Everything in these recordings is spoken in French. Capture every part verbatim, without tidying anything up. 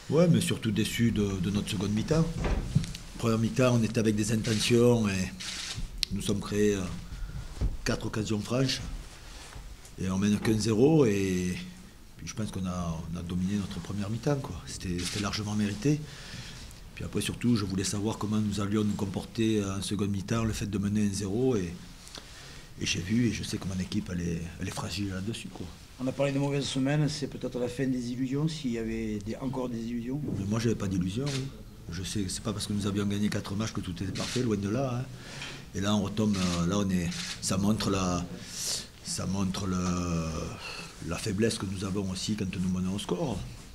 Ouais, mais surtout déçu de, de notre seconde mi-temps. Première mi-temps, on était avec des intentions et nous sommes créés euh, quatre occasions franches et on mène qu'un zéro et puis je pense qu'on a, on a dominé notre première mi-temps, quoi. C'était c'était largement mérité. Puis après surtout, je voulais savoir comment nous allions nous comporter en seconde mi-temps, le fait de mener un zéro et, et j'ai vu et je sais que mon équipe elle est, elle est fragile là-dessus, quoi. On a parlé de mauvaises semaines, c'est peut-être la fin des illusions, s'il y avait des, encore des illusions. Mais moi, j'avais pas d'illusion. Hein. Je sais, c'est pas parce que nous avions gagné quatre matchs que tout était parfait, loin de là. Hein. Et là, on retombe. Là, on est. Ça montre la. Ça montre le, la faiblesse que nous avons aussi quand nous menons au score.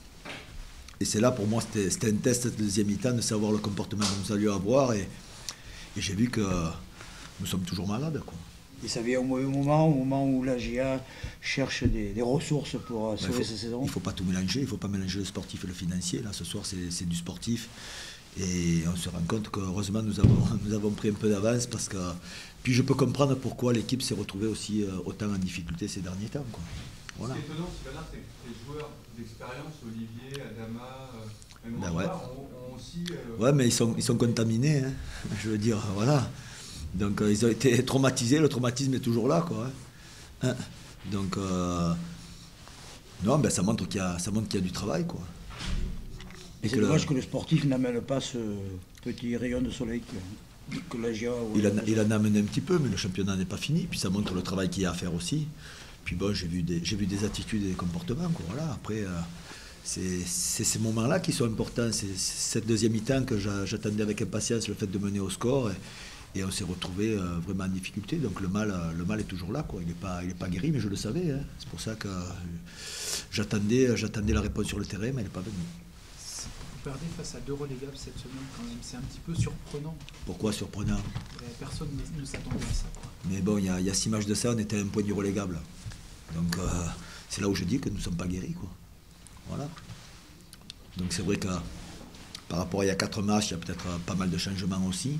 Et c'est là, pour moi, c'était, c'était un test de deuxième mi-temps de savoir le comportement que nous allions avoir. Et, et j'ai vu que nous sommes toujours malades, quoi. Et ça vient au mauvais moment, au moment où la G A cherche des, des ressources pour euh, sauver faut, sa saison. Il ne faut pas tout mélanger, il ne faut pas mélanger le sportif et le financier. Là, ce soir, c'est, c'est du sportif. Et on se rend compte qu'heureusement, nous avons, nous avons pris un peu d'avance. Parce que, puis je peux comprendre pourquoi l'équipe s'est retrouvée aussi euh, autant en difficulté ces derniers temps, quoi. Voilà. Ce qui est étonnant, Sylvain, c'est que les joueurs d'expérience, Olivier, Adama, euh, même Ben Antoine, ouais. ont, ont aussi... Euh... Ouais, mais ils sont, ils sont contaminés, hein. Je veux dire, voilà. Donc euh, ils ont été traumatisés, le traumatisme est toujours là, quoi. Hein. Donc, euh, non, ben, ça montre qu'il y a, ça montre qu'il y a du travail, quoi. Et, et c'est dommage le... que le sportif n'amène pas ce petit rayon de soleil que, que la G A... Il, en, il en a amené un petit peu, mais le championnat n'est pas fini. Puis ça montre le travail qu'il y a à faire aussi. Puis bon, j'ai vu des, j'ai vu des attitudes et des comportements, quoi. Voilà. Après, euh, c'est, c'est ces moments-là qui sont importants. C'est, c'est cette deuxième mi-temps que j'attendais avec impatience, le fait de mener au score. Et, Et on s'est retrouvé euh, vraiment en difficulté. Donc le mal, euh, le mal est toujours là, quoi. Il n'est pas, il est pas guéri, mais je le savais. Hein. C'est pour ça que euh, j'attendais, j'attendais la réponse sur le terrain, mais elle n'est pas venue. Vous perdez face à deux relégables cette semaine quand même. C'est un petit peu surprenant. Pourquoi surprenant? Personne ne s'attendait à ça, quoi. Mais bon, il y a, y a six matchs de ça, on était à un point du relégable. Donc euh, c'est là où je dis que nous ne sommes pas guéris, quoi. Voilà. Donc c'est vrai que par rapport à il y a quatre matchs, il y a peut-être pas mal de changements aussi.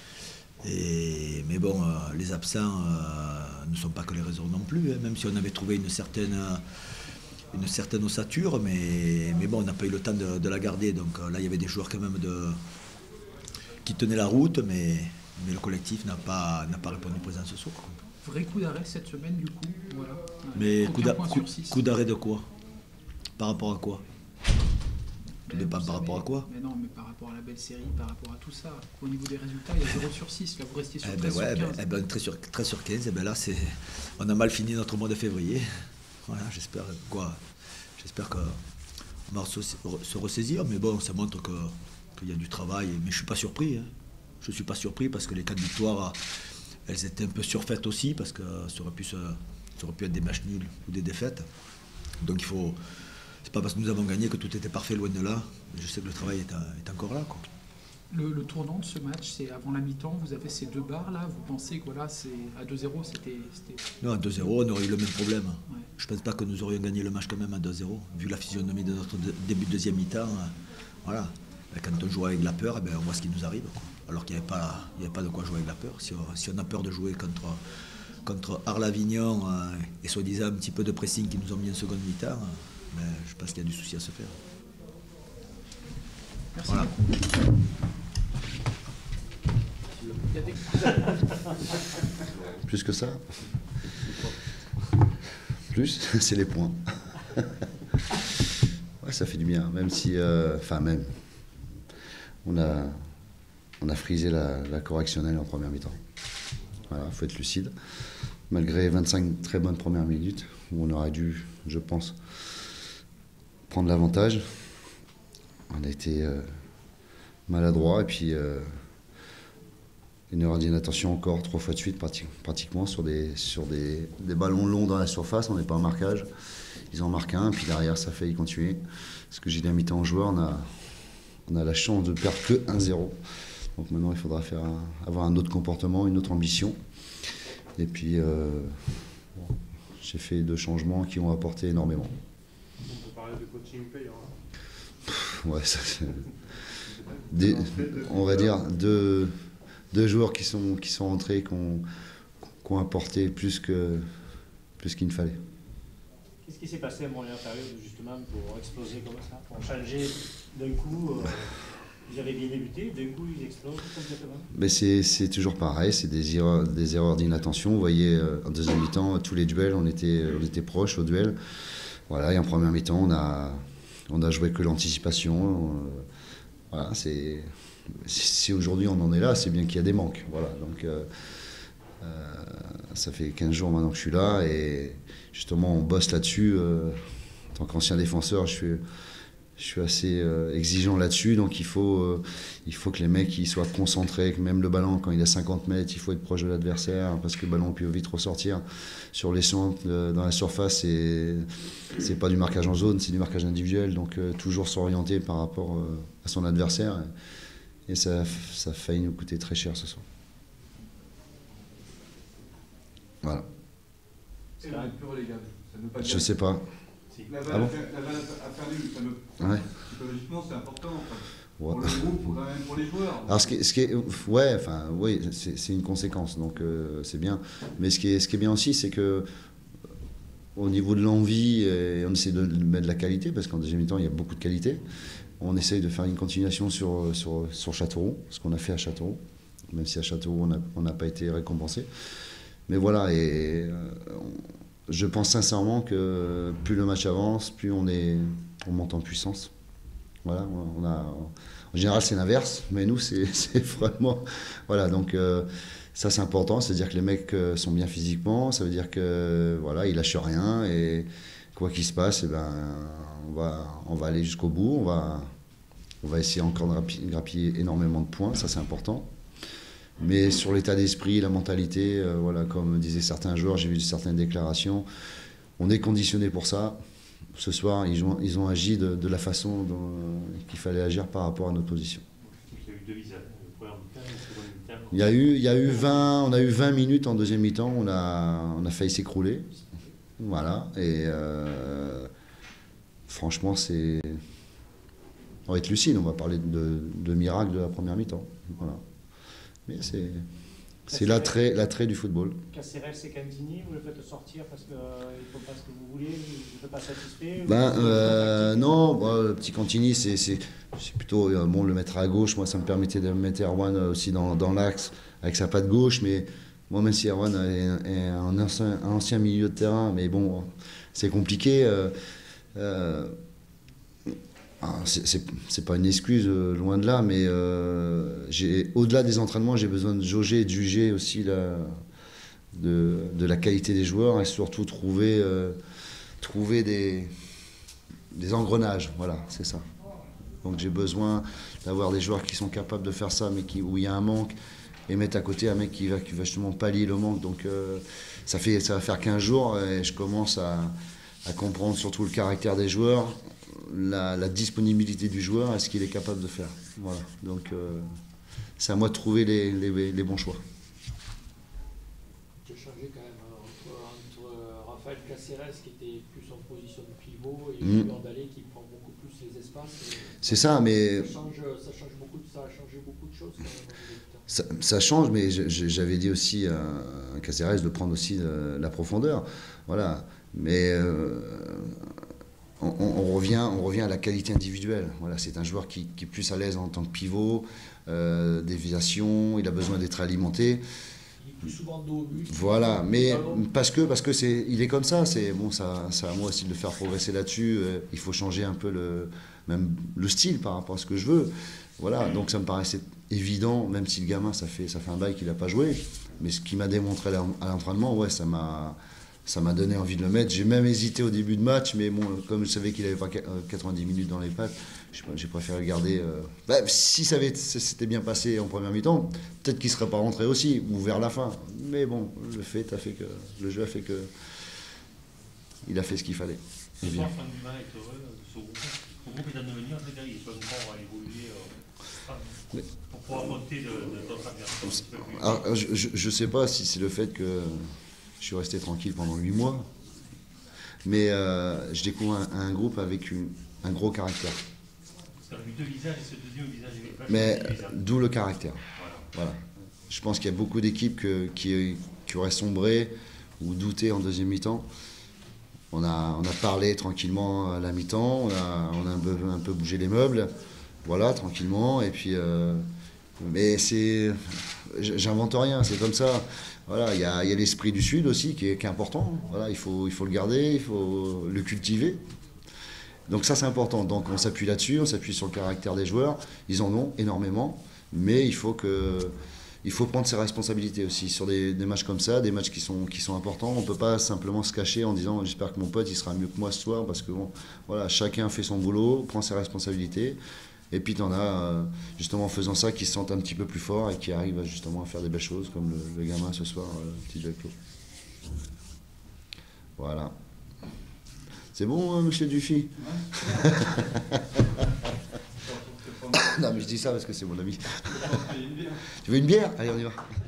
Et, mais bon, euh, les absents euh, ne sont pas que les raisons non plus, hein, même si on avait trouvé une certaine, une certaine ossature, mais, mais bon, on n'a pas eu le temps de, de la garder. Donc euh, là, il y avait des joueurs quand même de, qui tenaient la route, mais, mais le collectif n'a pas, n'a pas répondu présent ce soir. Vrai coup d'arrêt cette semaine, du coup. Voilà. Mais coup, coup, coup d'arrêt de quoi? Par rapport à quoi? Tout dépend par rapport à quoi? Mais non, mais par rapport à la belle série, par rapport à tout ça. Au niveau des résultats, il y a zéro sur six. Là, vous restez sur eh treize ben ouais, sur quinze. Eh ben, treize sur, treize sur quinze, eh ben là, c'est, on a mal fini notre mois de février. Voilà, j'espère quoi? J'espère qu'on va se, se ressaisir, mais bon, ça montre que, qu'il y a du travail. Mais je ne suis pas surpris. Hein. Je ne suis pas surpris parce que les quatre victoires, elles étaient un peu surfaites aussi, parce que ça aurait pu, se, ça aurait pu être des matchs nuls ou des défaites. Donc il faut... C'est pas parce que nous avons gagné que tout était parfait, loin de là. Mais je sais que le travail est, est encore là, quoi. Le, le tournant de ce match, c'est avant la mi-temps, vous avez ces deux barres là, vous pensez que voilà, c'est à deux zéro, c'était... Non, à deux zéro, on aurait eu le même problème. Ouais. Je ne pense pas que nous aurions gagné le match quand même à deux zéro, vu la physionomie de notre de, début de deuxième mi-temps. Euh, voilà. Quand on joue avec la peur, eh bien, on voit ce qui nous arrive, quoi. Alors qu'il n'y avait, avait pas de quoi jouer avec la peur. Si on, si on a peur de jouer contre, contre Arles-Avignon euh, et soi-disant un petit peu de pressing qui nous ont mis en seconde mi-temps, euh, ben, je pense qu'il y a du souci à se faire. Merci. Voilà. Plus que ça. Plus, c'est les points. Ouais, ça fait du bien, même si, euh, enfin même, on a, on a frisé la, la correctionnelle en première mi-temps. Voilà, faut être lucide. Malgré vingt-cinq très bonnes premières minutes, où on aurait dû, je pense, prendre l'avantage, on a été euh, maladroit et puis euh, une erreur d'inattention encore trois fois de suite pratique, pratiquement sur, des, sur des, des ballons longs dans la surface. On n'est pas en marquage, ils en marquent un, puis derrière ça fait y continuer. Ce que j'ai dit à mi-temps aux joueurs, on a, on a la chance de perdre que un zéro. Donc maintenant il faudra faire un, avoir un autre comportement, une autre ambition. Et puis euh, bon, j'ai fait deux changements qui ont apporté énormément. On peut parler de coaching payant. Ouais, ça c'est... Des, on va dire deux, deux joueurs qui sont, qui sont rentrés, qui ont, qui ont apporté plus que plus qu'il ne fallait. Qu'est-ce qui s'est passé en première période justement pour exploser comme ça, pour changer d'un coup euh, ils avaient bien débuté, d'un coup ils explosent complètement? Mais c'est toujours pareil, c'est des erreurs, des erreurs d'inattention. Vous voyez, en deuxième mi-temps, tous les duels, on était, on était proches au duel. Voilà, et en première mi-temps, on a, on a joué que l'anticipation. Euh, voilà, c'est, si aujourd'hui on en est là, c'est bien qu'il y a des manques. Voilà, donc euh, euh, ça fait quinze jours maintenant que je suis là et justement on bosse là-dessus. Euh, en tant qu'ancien défenseur, je suis, je suis assez euh, exigeant là-dessus, donc il faut, euh, il faut que les mecs ils soient concentrés, que même le ballon quand il est à cinquante mètres, il faut être proche de l'adversaire parce que le ballon peut vite ressortir sur les centres, euh, dans la surface, et c'est pas du marquage en zone, c'est du marquage individuel, donc euh, toujours s'orienter par rapport euh, à son adversaire, et, et ça, ça a failli nous coûter très cher ce soir. Voilà. C'est un peu relégable. Ça ne veut pas dire... Je sais pas. La Ah bon? a perdu, ça me... Ouais. Psychologiquement, c'est important. Enfin, Ouais. pour le groupe, pour, quand même, pour les joueurs. Alors, ce qui est, ce qui est, ouais, enfin, oui, c'est une conséquence, donc euh, c'est bien. Mais ce qui est, ce qui est bien aussi, c'est que au niveau de l'envie, on essaie de mettre de la qualité, parce qu'en deuxième mi-temps, il y a beaucoup de qualité. On essaye de faire une continuation sur, sur, sur Châteauroux, ce qu'on a fait à Châteauroux, même si à Châteauroux, on n'a pas été récompensé. Mais voilà, et euh, on, je pense sincèrement que plus le match avance, plus on, est, on monte en puissance. Voilà, on a, en général, c'est l'inverse, mais nous, c'est vraiment... Voilà, donc euh, ça, c'est important, c'est-à-dire que les mecs sont bien physiquement, ça veut dire que voilà, ils lâchent rien, et quoi qu'il se passe, eh ben, on, va, on va aller jusqu'au bout, on va, on va essayer encore de grappiller énormément de points, ça c'est important. Mais sur l'état d'esprit, la mentalité, euh, voilà, comme disaient certains joueurs, j'ai vu certaines déclarations, on est conditionné pour ça. Ce soir, ils ont, ils ont agi de, de la façon euh, qu'il fallait agir par rapport à notre position. Il y a eu deux visages, le premier mi-temps et le second mi-temps. Il y a eu, il y a eu vingt, on a eu vingt minutes en deuxième mi-temps, on a, on a failli s'écrouler. Voilà, et euh, franchement, c'est... On va être lucide, on va parler de, de miracle de la première mi-temps. Voilà. Mais c'est... C'est l'attrait, l'attrait du football. Caceres et Cantini, vous le faites sortir parce qu'il euh, ne faut pas ce que vous voulez, vous n'êtes pas satisfait? Ben, euh, non, bah, le petit Cantini, c'est plutôt euh, bon, le mettre à gauche. Moi, ça me permettait de mettre Erwan aussi dans, dans l'axe avec sa patte gauche. Mais moi, même si Erwan est, est un, ancien, un ancien milieu de terrain, mais bon, c'est compliqué. Euh, euh, c'est pas une excuse, euh, loin de là, mais euh, au-delà des entraînements, j'ai besoin de jauger et de juger aussi la, de, de la qualité des joueurs et surtout trouver, euh, trouver des, des engrenages. Voilà, c'est ça. Donc j'ai besoin d'avoir des joueurs qui sont capables de faire ça, mais qui, où il y a un manque, et mettre à côté un mec qui va, qui va justement pallier le manque. Donc euh, ça, fait, ça va faire quinze jours et je commence à, à comprendre surtout le caractère des joueurs. La, la disponibilité du joueur, est-ce qu'il est capable de faire. Voilà. Donc euh, c'est à moi de trouver les, les, les bons choix. Tu as changé quand même entre, entre Raphaël Caceres qui était plus en position de pivot et mmh. Bordalé qui prend beaucoup plus les espaces. C'est ça, mais... Ça change, ça change beaucoup, ça a changé beaucoup de choses quand même. Ça, ça change, mais j'avais dit aussi à Caceres de prendre aussi de, la profondeur. Voilà. Mais... Euh, On, on, revient, on revient à la qualité individuelle. Voilà, c'est un joueur qui, qui est plus à l'aise en tant que pivot, euh, déviation, il a besoin d'être alimenté. Il est plus souvent dos au but. Voilà, mais parce que parce que c'est, il est comme ça. C'est bon, ça, ça à moi aussi de le faire progresser là-dessus. Euh, il faut changer un peu le, même le style par rapport à ce que je veux. Voilà, donc ça me paraissait évident, même si le gamin, ça fait, ça fait un bail qu'il n'a pas joué. Mais ce qu'il m'a démontré à l'entraînement, ouais, ça m'a. Ça m'a donné envie de le mettre. J'ai même hésité au début de match, mais bon, comme je savais qu'il n'avait pas quatre-vingt-dix minutes dans les pattes, j'ai préféré le garder. Euh... Bah, si ça s'était bien passé en première mi-temps, peut-être qu'il ne serait pas rentré aussi, ou vers la fin. Mais bon, le fait a fait que le jeu a fait que il a fait ce qu'il fallait. Ce soir, Franck Dumas est heureux de ce groupe. Le groupe est en devenir, c'est-à-dire qu'il peut encore évoluer euh, mais... pour pouvoir affronter d'autres adversaires. Je ne sais pas si c'est le fait que je suis resté tranquille pendant huit mois, mais euh, je découvre un, un groupe avec une, un gros caractère. Ça a eu deux visages et ce deuxième visage n'est pas. Mais d'où le caractère. Voilà. Voilà. Je pense qu'il y a beaucoup d'équipes qui, qui auraient sombré ou douté en deuxième mi-temps. On a, on a parlé tranquillement à la mi-temps, on a, on a un, peu, un peu bougé les meubles, voilà, tranquillement. Et puis, euh, mais c'est, j'invente rien, c'est comme ça. Voilà, il y a, y a l'esprit du Sud aussi qui est, qui est important. Voilà, il faut, il faut le garder, il faut le cultiver. Donc ça, c'est important. Donc on s'appuie là-dessus, on s'appuie sur le caractère des joueurs. Ils en ont énormément, mais il faut que il faut prendre ses responsabilités aussi sur des, des matchs comme ça, des matchs qui sont, qui sont importants. On ne peut pas simplement se cacher en disant j'espère que mon pote il sera mieux que moi ce soir, parce que bon, voilà, chacun fait son boulot, prend ses responsabilités. Et puis tu en as, justement en faisant ça, qui se sentent un petit peu plus forts et qui arrivent justement à faire des belles choses, comme le, le gamin ce soir, le petit Jaco. Voilà. C'est bon, hein, monsieur Dufy? Ouais. Non, mais je dis ça parce que c'est mon ami. Tu veux une bière? Allez, on y va.